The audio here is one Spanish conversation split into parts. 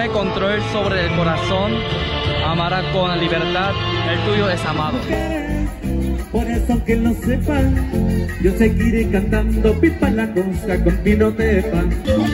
hay control sobre el corazón, amará con libertad, el tuyo es amado. Por eso que lo sepan, yo seguiré cantando pipa la cosa con vino de pan.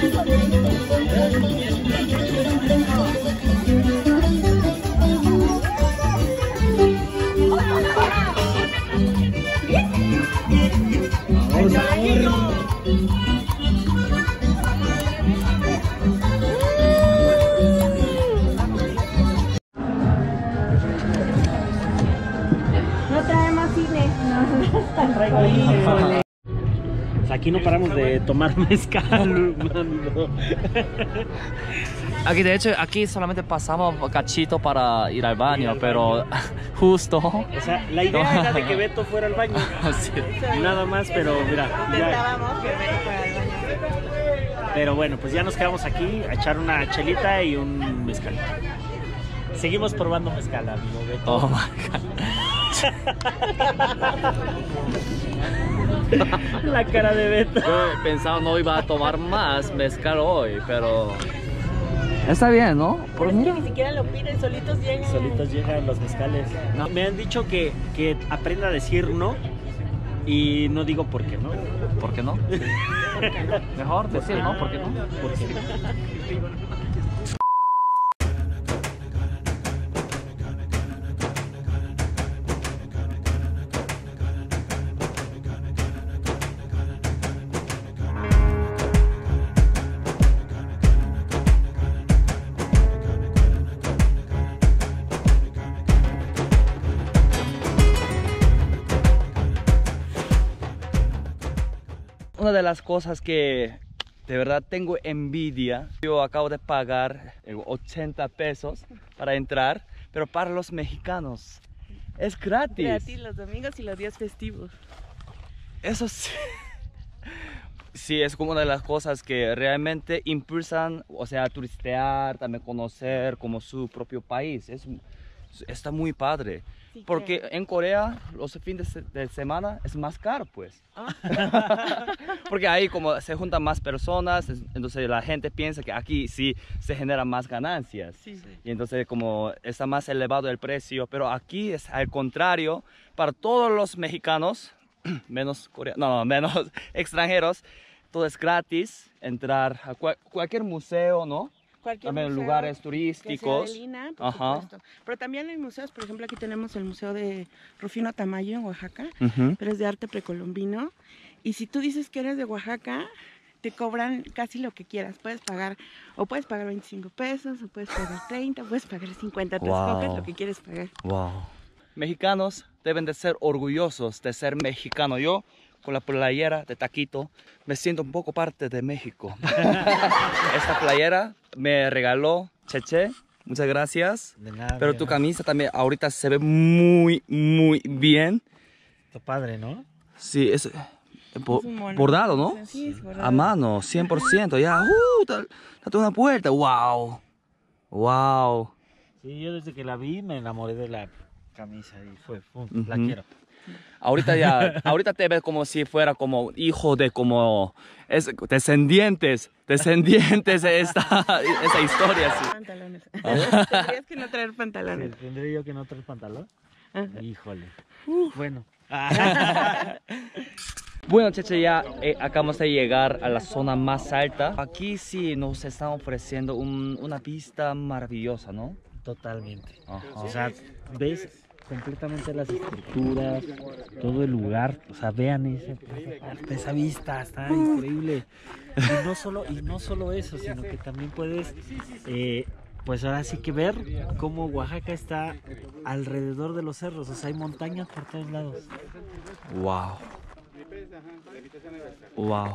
No traemos cine, no están Híjole. Aquí no paramos de tomar mezcal, mano. Aquí de hecho, aquí solamente pasamos cachito para ir al baño, pero justo... O sea, la idea era de que Beto fuera al baño. Sí. Nada más, pero mira. Pensábamos que Beto fuera al baño. Pero bueno, pues ya nos quedamos aquí a echar una chelita y un mezcal. Seguimos probando mezcal, amigo Beto. Oh my God. La cara de Beto. Yo pensaba no iba a tomar más mezcal hoy, pero... Está bien, ¿no? Pero es que ni siquiera lo piden, solitos llegan. Solitos llegan los mezcales. No, me han dicho que aprenda a decir no y no digo por qué no. ¿Por qué no? Mejor decir no, ¿por qué no? ¿Por qué no? Una de las cosas que de verdad tengo envidia, yo acabo de pagar 80 pesos para entrar, pero para los mexicanos es gratis. Gratis los domingos y los días festivos. Eso sí. Sí, es como una de las cosas que realmente impulsan, o sea, turistear, también conocer como su propio país. Está muy padre. Sí, Porque claro. en Corea los fines de semana es más caro, pues. Porque ahí como se juntan más personas, entonces la gente piensa que aquí sí se generan más ganancias. Sí. Y entonces como está más elevado el precio, pero aquí es al contrario, para todos los mexicanos, menos menos extranjeros, todo es gratis, entrar a cualquier museo, ¿no? Cualquier También museo lugares que turísticos. sea de Lina, por Ajá. supuesto. Pero también hay museos, por ejemplo, aquí tenemos el Museo de Rufino Tamayo en Oaxaca, Ujú. pero es de arte precolombino. Y si tú dices que eres de Oaxaca, te cobran casi lo que quieras. Puedes pagar 25 pesos, o puedes pagar 30, o puedes pagar 50. Te escoges lo que quieres pagar. Wow. Mexicanos deben de ser orgullosos de ser mexicano. Yo, con la playera de Taquito, me siento un poco parte de México. Esta playera me regaló Cheche. Muchas gracias. De nada. Pero tu camisa también ahorita se ve muy, muy bien. Está padre, ¿no? Sí, es Es un mono. bordado, ¿no? Sí, es bordado. A mano, 100%. Ya, date una puerta. Wow. Wow. Sí, yo desde que la vi me enamoré de la camisa y la Ujú. quiero. Ahorita te ves como si fuera como hijo de descendientes de esa historia. Sí. Pantalones. Tendrías que no traer pantalones. ¿Tendré yo que no traer pantalón? Ajá. Híjole. Bueno. Bueno, Cheche, ya acabamos de llegar a la zona más alta. Aquí sí nos están ofreciendo una vista maravillosa, ¿no? Totalmente. Ajá. O sea, ves completamente las estructuras, todo el lugar, o sea, vean esa vista, está increíble. Y no solo eso, sino que también puedes, pues ahora sí que ver cómo Oaxaca está alrededor de los cerros, o sea, hay montañas por todos lados. Wow. Wow.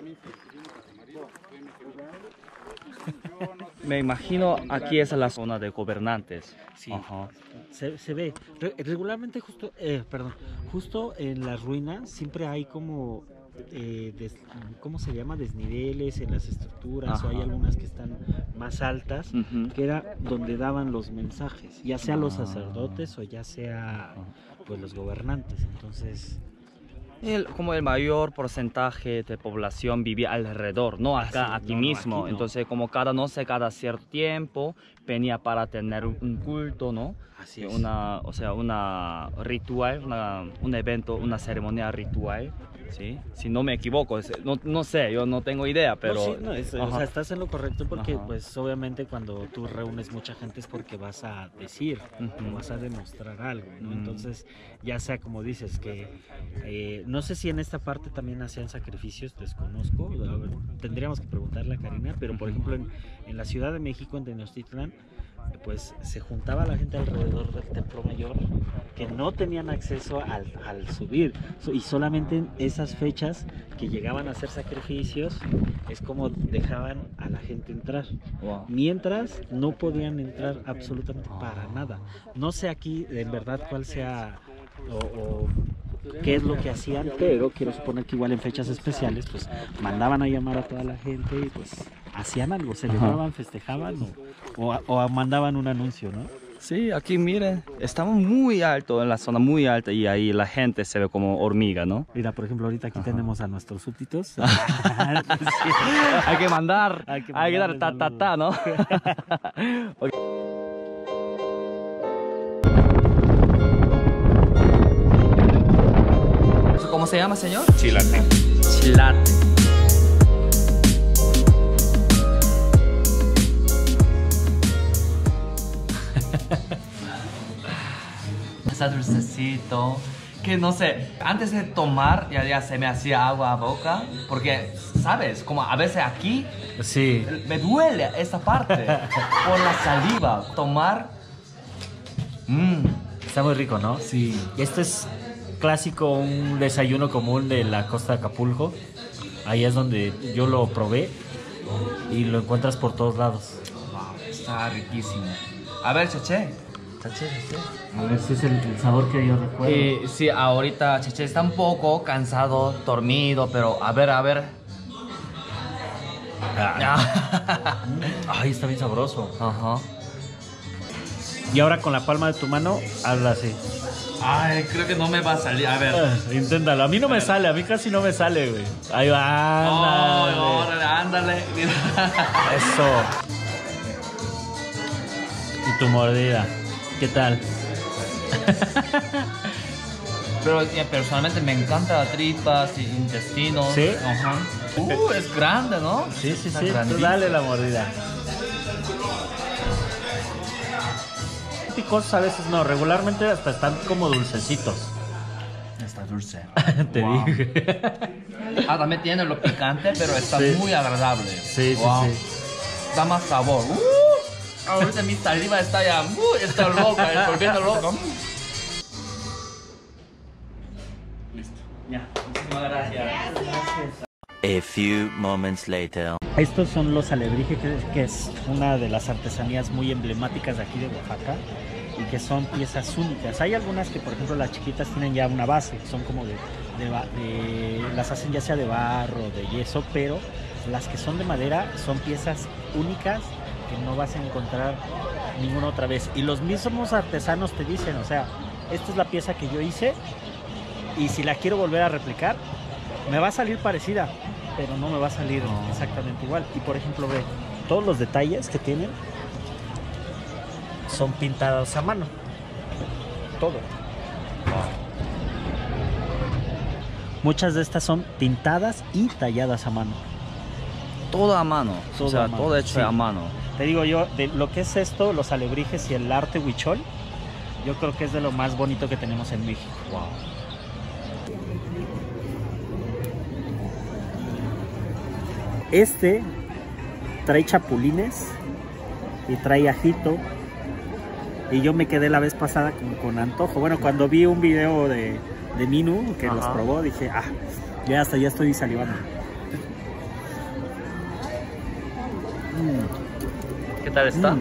Me imagino aquí es la zona de gobernantes. Sí. Ajá. Se ve regularmente justo en las ruinas siempre hay como ¿cómo se llama? Desniveles en las estructuras. Ajá. O hay algunas que están más altas, Ujú. que era donde daban los mensajes, ya sea los sacerdotes o ya sea pues los gobernantes. Entonces como el mayor porcentaje de población vivía alrededor, no acá, sí, aquí no, mismo. aquí no. Entonces, como cada cierto tiempo venía para tener un culto, ¿no? Así es. Una ritual, un evento, una ceremonia ritual, ¿sí? Si no me equivoco, no sé, yo no tengo idea, pero... No, sí, no, o Ajá. sea, estás en lo correcto porque, Ajá. pues, obviamente cuando tú reúnes mucha gente es porque vas a decir, Ujú. o vas a demostrar algo, ¿no? Mm. Entonces, ya sea como dices, que no sé si en esta parte también hacían sacrificios, desconozco, a ver, tendríamos que preguntarle a Karina, pero por ejemplo en la Ciudad de México, en Tenochtitlan, pues se juntaba la gente alrededor del Templo Mayor que no tenían acceso al subir, y solamente en esas fechas que llegaban a hacer sacrificios es como dejaban a la gente entrar, Wow. mientras no podían entrar absolutamente para nada. No sé aquí en verdad cuál sea o qué es lo que hacían, pero quiero suponer que igual en fechas especiales pues mandaban a llamar a toda la gente y pues hacían algo, celebraban, festejaban o mandaban un anuncio, ¿no? Sí, aquí miren, estamos muy alto, en la zona muy alta, y ahí la gente se ve como hormiga, ¿no? Mira, por ejemplo, ahorita aquí tenemos a nuestros súbditos. Hay que mandar, Hay que hay que dar mandarles ta, ¿no? Ok. ¿Cómo se llama, señor? Chilate. Chilate. Está dulcecito. Que no sé, antes de tomar ya se me hacía agua a boca. Porque, ¿sabes? Como a veces aquí Sí. me duele esta parte por la saliva. Tomar. Está muy rico, ¿no? Sí. Esto es clásico, un desayuno común de la costa de Acapulco. Ahí es donde yo lo probé y lo encuentras por todos lados. Wow, está riquísimo. A ver, Cheche. A ver si es el sabor que yo recuerdo. Sí, ahorita Cheche está un poco cansado, dormido, pero a ver. Ay, está bien sabroso. Ajá. Y ahora con la palma de tu mano, hazla así. Ay, creo que no me va a salir. A ver. Inténtalo. A mí no me sale, a mí casi no me sale, güey. Ahí va. Ándale. Ándale. Mira. Eso. Y tu mordida. ¿Qué tal? Pero personalmente me encanta tripas y intestinos. ¿Sí? Ajá. Es grande, ¿no? Sí, Está tú grandísimo. dale la mordida. Picos a veces no, regularmente hasta están como dulcecitos. Está dulce. Te Wow. dije. También tiene lo picante, pero está Sí. muy agradable. Sí, Wow. sí. Da más sabor. Ahorita mi saliva está ya, está loca, está volviendo loca. Listo. Ya, muchísimas gracias. A few moments later. Estos son los alebrijes, que es una de las artesanías muy emblemáticas de aquí de Oaxaca y que son piezas únicas. Hay algunas que, por ejemplo, las chiquitas tienen ya una base, que son como las hacen ya sea de barro, de yeso, pero las que son de madera son piezas únicas que no vas a encontrar ninguna otra vez. Y los mismos artesanos te dicen, o sea, esta es la pieza que yo hice y si la quiero volver a replicar, me va a salir parecida, pero no me va a salir exactamente igual. Y por ejemplo, ve, todos los detalles que tienen son pintados a mano. Todo. Muchas de estas son pintadas y talladas a mano. Todo a mano, Todo o sea, a mano, todo hecho sí. a mano. Te digo yo, de lo que es esto, los alebrijes y el arte huichol, yo creo que es de lo más bonito que tenemos en México. Wow. Este trae chapulines y trae ajito. Y yo me quedé la vez pasada con antojo. Bueno, cuando vi un video de Minu que los probó, dije, ya estoy salivando. ¿Qué tal está?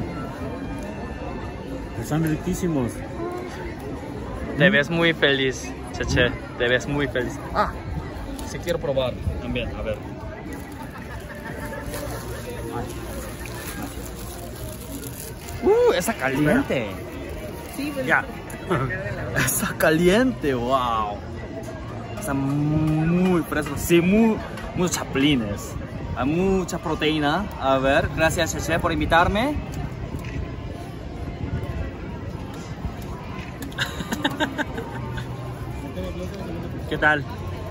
Están riquísimos. Te ves muy feliz, Cheche. Te ves muy feliz. Sí quiero probar también, a ver. Está caliente. Sí, pues, Ya. Está caliente, wow. están muy frescos, sí, muchos chapulines. Hay mucha proteína. A ver, gracias Cheche por invitarme. ¿Qué tal?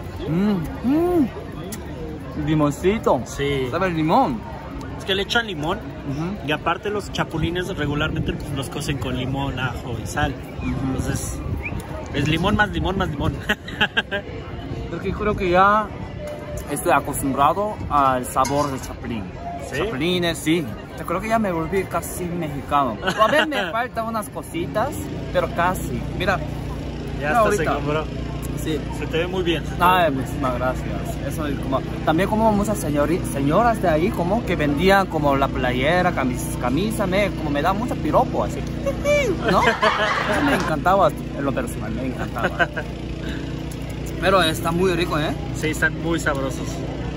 Limoncito. Sí. ¿Sabe el limón? Es que le echan limón y aparte los chapulines regularmente pues, los cocen con limón, ajo y sal. Entonces es limón más limón más limón. Porque creo que ya estoy acostumbrado al sabor del chapulín. ¿Sí? Chapulines, sí. Yo creo que ya me volví casi mexicano. A ver, me faltan unas cositas, pero casi. Mira, Ya mira hasta se ahorita. compró. Sí. Se te ve muy bien. Ay, muchísimas gracias. Eso es como, también como muchas señoras de ahí como que vendían como la playera, camisa, como me da mucho piropo así. ¿No? Eso me encantaba en lo personal, me encantaba. Pero está muy rico, ¿eh? Sí, están muy sabrosos.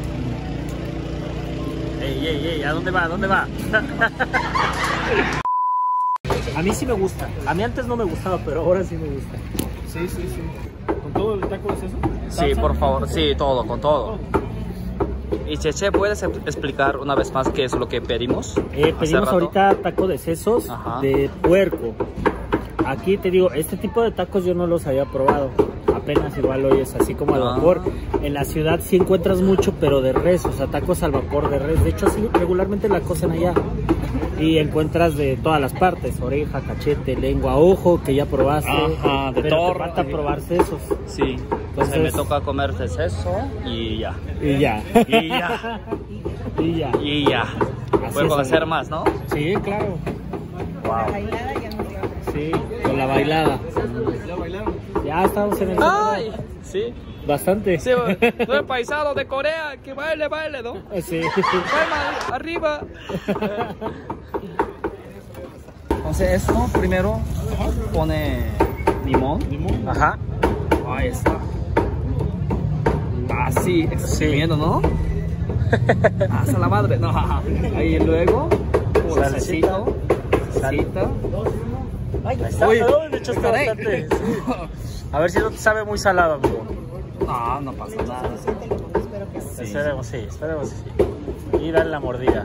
Ey, ¿a dónde va? ¿A dónde va? A mí sí me gusta. A mí antes no me gustaba, pero ahora sí me gusta. Sí. ¿Con todo el taco es eso? Sí, por favor, sí, todo, con todo. Y Cheche, ¿puedes explicar una vez más qué es lo que pedimos? Pedimos ahorita taco de sesos de puerco. Aquí te digo, este tipo de tacos yo no los había probado. Apenas igual hoy es así como al vapor. En la ciudad sí encuentras mucho, pero de res, o sea, tacos al vapor de res. De hecho, sí, regularmente la cocen allá. Y encuentras de todas las partes, oreja, cachete, lengua, ojo, que ya probaste. Ajá, de pero todo. te falta probar sesos. Sí, Entonces me toca comer de seso y ya. Y ya. Y ya. Y ya. Y ya. Así Puedo es, hacer amigo. más, ¿no? Sí, claro. La bailada ya nos dio. Sí, con la bailada. Ya estamos en el... ¡Ay! Sí. Bastante. Sí, no es paisano de Corea, que baile, ¿no? Sí. Palma arriba. Entonces esto primero pone limón. Ajá. Ahí está. Así, exprimiendo, ¿no? Hasta la madre. No. Ahí luego, Salecita. salsita. Ahí está. Uy, De hecho está caray. bastante. Sí. A ver si no te sabe muy salado, amigo. No, no pasa nada. Sí. Esperemos sí. Y dale la mordida.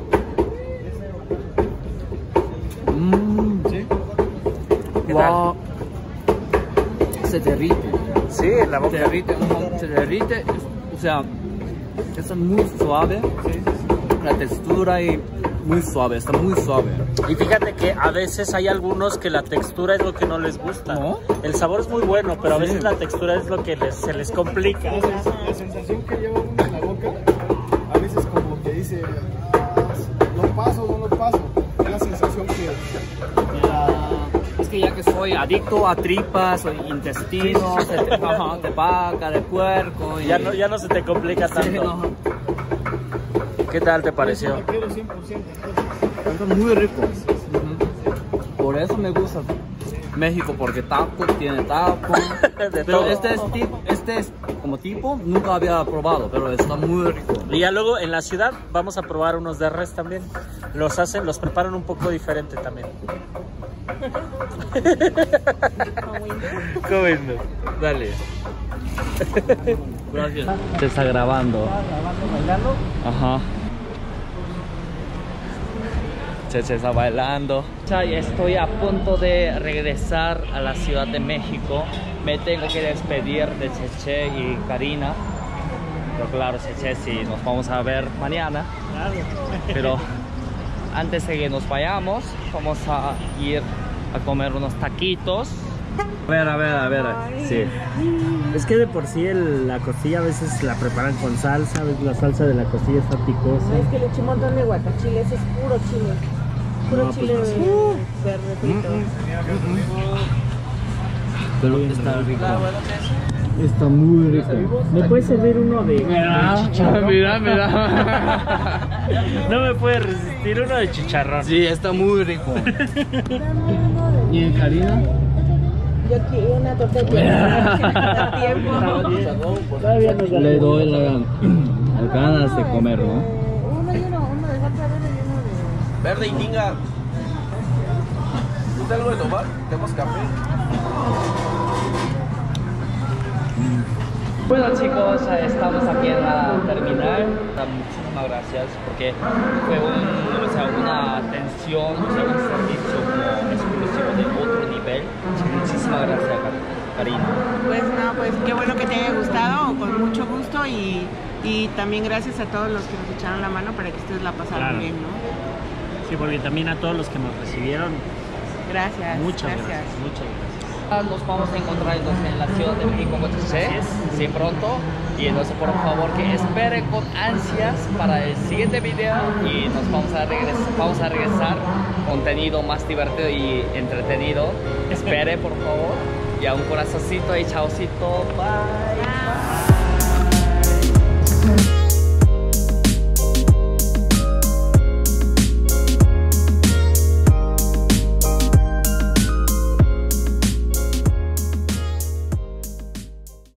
¿Sí? ¿Qué Wow. Se derrite. Sí, en la Se boca. derrite, se derrite. O sea, está muy suave. La textura y muy suave, está muy suave. Y fíjate que a veces hay algunos que la textura es lo que no les gusta. ¿No? El sabor es muy bueno, pero a Sí. veces la textura es lo que se les complica. La sensación que lleva uno en la boca, a veces como que dice, no lo paso. Es la sensación que... Es que ya que soy adicto a tripas, soy intestino, de vaca, de puerco. Y... Ya no se te complica tanto. Sí, no. ¿Qué tal te pareció? Me quedo 100%. Está muy rico. Por eso me gusta México, porque taco tiene taco. De Pero todo. este es como tipo, nunca había probado, pero está muy rico. Y ya luego en la ciudad vamos a probar unos de res también. Los preparan un poco diferente también. Comiendo. Dale. Gracias. Se está grabando. ¿Bailando? Ajá. Cheche está bailando. Ya estoy a punto de regresar a la Ciudad de México. Me tengo que despedir de Cheche y Karina. Pero claro, Cheche, sí, nos vamos a ver mañana. Claro. Pero antes de que nos vayamos, vamos a ir a comer unos taquitos. A ver. Sí. Es que de por sí la costilla a veces la preparan con salsa, a veces la salsa de la costilla está picosa. Es que le eché un montón de guacachiles, es puro chile. Puro No, chile pues, verde frito. Pero está rico. Está muy rico. ¿Me puedes servir uno de chicharrón? Mira. No me puede resistir uno de chicharrón. Sí, está muy rico. ¿Y en Karina? Yo quiero una tortilla. Tiempo. Todavía nos Le doy las ganas de comer, ¿no? Uno de salsa verde y uno de... Verde y tinga. ¿Gusta algo de tomar? ¿Tenemos café? Bueno chicos, estamos aquí en la terminal. Muchísimas gracias porque fue una atención, un servicio como exclusivo de otro nivel. Muchísimas gracias, Karina. Pues no, pues qué bueno que te haya gustado, con mucho gusto y también gracias a todos los que nos echaron la mano para que ustedes la pasaran bien, ¿no? Sí, porque también a todos los que nos recibieron. Gracias. Muchas gracias. Nos vamos a encontrar en la Ciudad de México, sí, pronto. Y entonces por favor que esperen con ansias para el siguiente video y nos vamos a regresar contenido más divertido y entretenido. Espere por favor. Y a un corazoncito y chaucito. Bye. Bye.